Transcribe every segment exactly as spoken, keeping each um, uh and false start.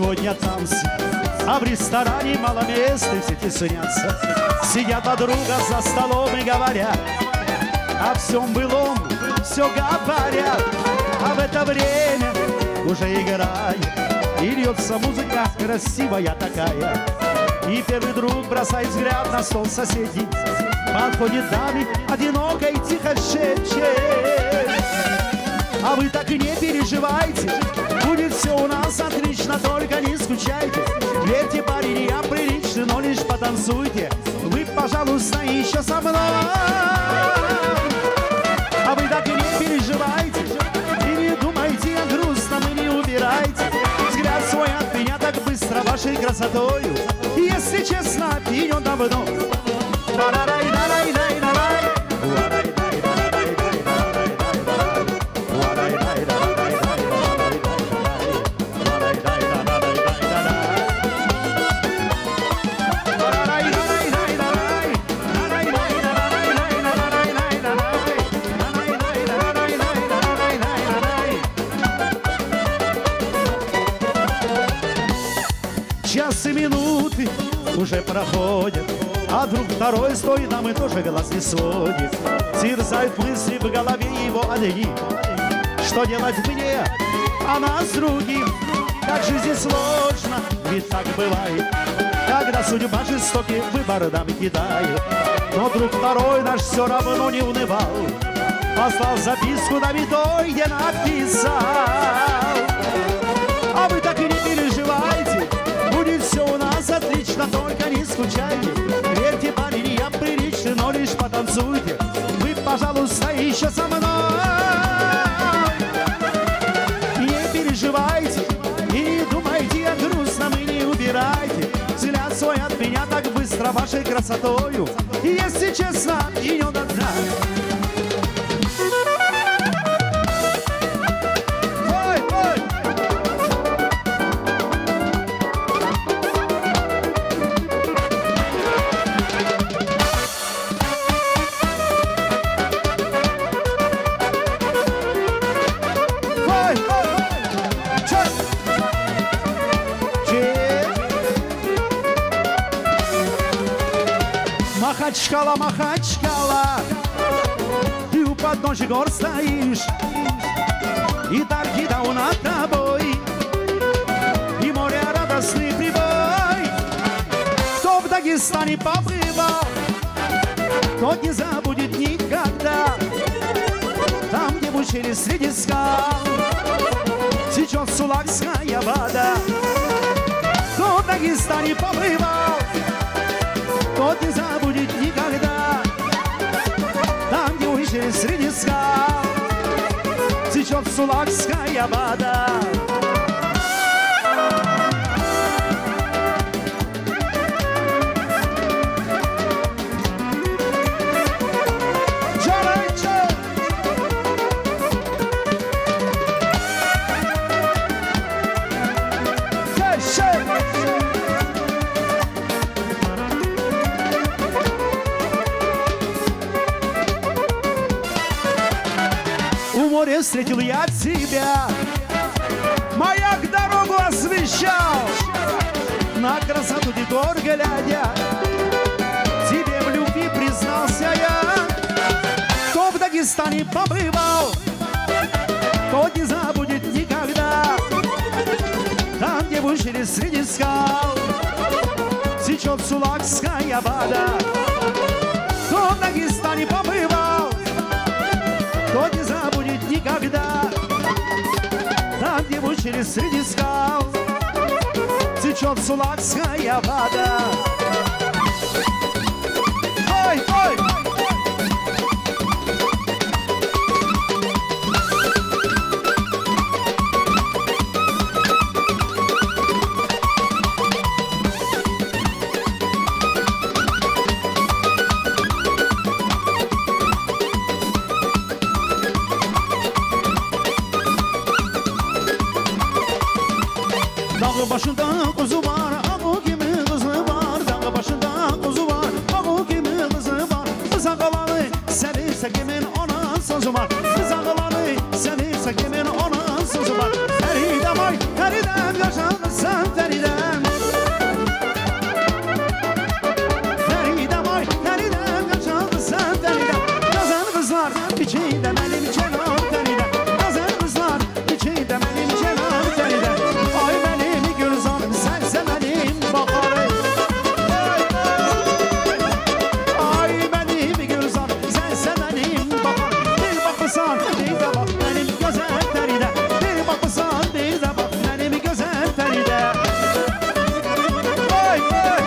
Сегодня танцы, а в ресторане мало места, и все теснятся. Сидят подруга за столом и говорят о всем былом, все говорят. А в это время уже играет, и льется музыка красивая такая. И первый друг бросает взгляд на стол соседей, подходит даме, одиноко и тихо шепчет: а вы так и не переживайте, будет все у нас отлично, только не скучайте. Верьте, парень, я приличный, но лишь потанцуйте вы, пожалуйста, еще со мной. А вы так и не переживайте, и не думайте о грустном, и не убирайте взгляд свой от меня так быстро вашей красотою. Если честно, пьян давно. Часы, минуты уже проходят, а друг второй стоит, нам и тоже глаз не сводит. Терзают мысли в голове его одни: что делать мне, а нас другим? Как жизнь сложно, ведь так бывает, когда судьба жестокий выбор нам кидает. Но друг второй наш все равно не унывал, послал записку на витой, где написал: а вы так и не переживайте, будет все у нас отлично, только не скучайте. Верьте, парень, я приличный, но лишь потанцуйте вы, пожалуйста, еще со мной. Не переживайте и не думайте о грустном, и не убирайте взгляд свой от меня так быстро вашей красотою. И если честно, ее до дна. Махачкала, Махачкала, ты у подножья гор стоишь, и торги давно над тобой, и море радостный прибой. Кто в Дагестане побывал, тот не забудет никогда. Там, где в ущелье среди скал течет Сулакская вода. Кто в Дагестане побывал, тот не забудет никогда. Там, где ущелье среди скал течет Сулакская вода. Встретил я тебя, маяк дорогу освещал, на красоту гор глядя, тебе в любви признался я. Кто в Дагестане побывал, тот не забудет никогда. Там, где в ущелье среди скал течет Сулакская вода. Кто в Дагестане побывал, тот не забудет никогда. Там, где в ущелье среди скал течет Сулакская вода. Ой, ой! Dağ başında kuzu var, ağı kimi kızı var. Dağ başında kuzu var, ağı kimi kızı var. Zağaları sevirse kimin ona sözü var. Zağaları sevirse kimin ona sözü var. Her idem ay, her idem yaşanırsan içinde benim Kenan Feride. Güzel kızlar içinde benim Kenan Feride. Ay benim Gülzarım sense benim baharım. Ay benim Gülzarım sense benim baharım. Bir bakırsan bir de bak benim güzel Feride. Bir bakırsan bir de bak benim güzel Feride. Ay ay.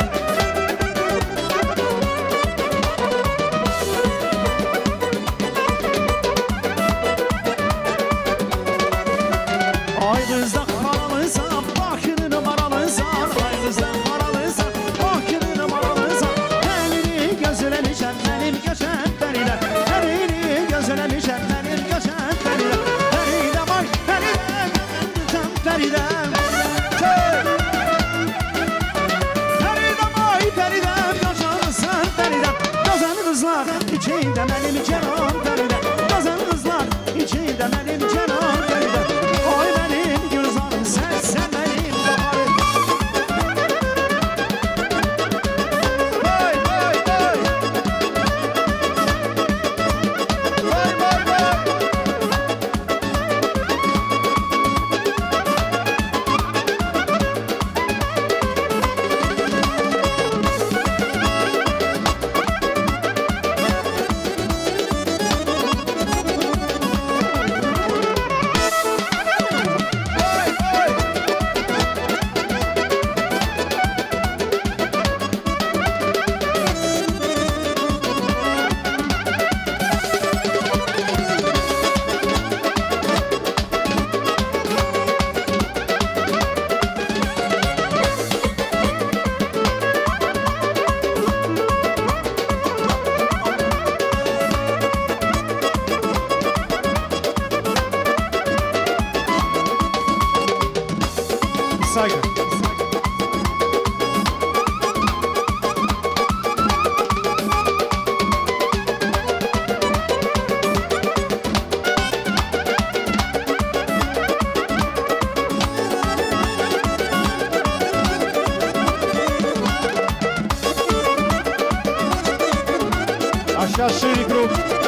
Ay kızda karalıysan, bakırı numaralıysan. Ay kızda karalıysan, bakırı numaralıysan. Elini gözlemişem benim geçen Feride. Elini gözlemişem benim geçen Feride. Feride bak Feride, geçen Feride. Feride bak Feride, yaşarsın Feride. Gözen kızlar içinde benim Kenan Feride. Gözen kızlar içinde benim Kenan Feride. Oy benim Gülzarım sense benim baharım. Vay vay vay. Vay vay vay. Saygı. Aşağı şirin grup.